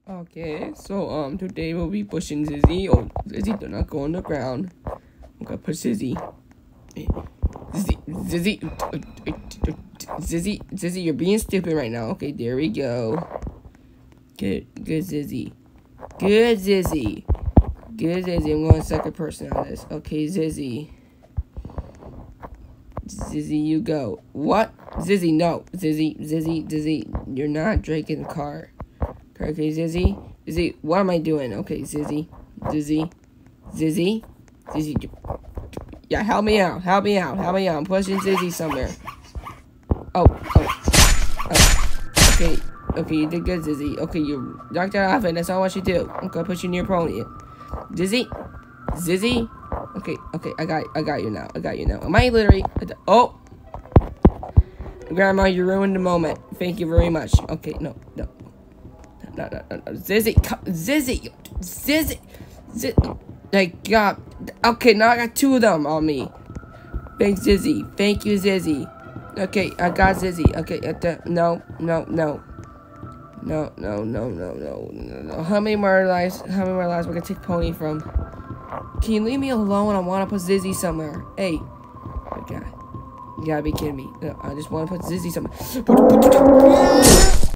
Okay, so today we'll be pushing Zizzy. Oh, Zizzy, do not go on the ground. I'm gonna push Zizzy. Zizzy, you're being stupid right now. Okay, there we go. Good Zizzy. Good Zizzy. I'm going second person on this. Okay, Zizzy. Zizzy, you go. What? Zizzy, no. Zizzy, you're not drinking the car. Okay, Zizzy, what am I doing? Okay, Zizzy, yeah, help me out. I'm pushing Zizzy somewhere. Oh. Okay, you did good, Zizzy. Okay, you knocked that off, and that's all I want you to do. I'm gonna push you near pony. Zizzy, okay, I got you now. Am I literally? Oh, Grandma, you ruined the moment. Thank you very much. Okay, no. Zizzy. Like, God. Okay, now I got two of them on me. Thanks, Zizzy. Thank you, Zizzy. Okay, I got Zizzy. Okay, no. How many more lives we're gonna take Pony from? Can you leave me alone? I wanna put Zizzy somewhere. Hey. Oh my God. You gotta be kidding me. No, I just wanna put Zizzy somewhere.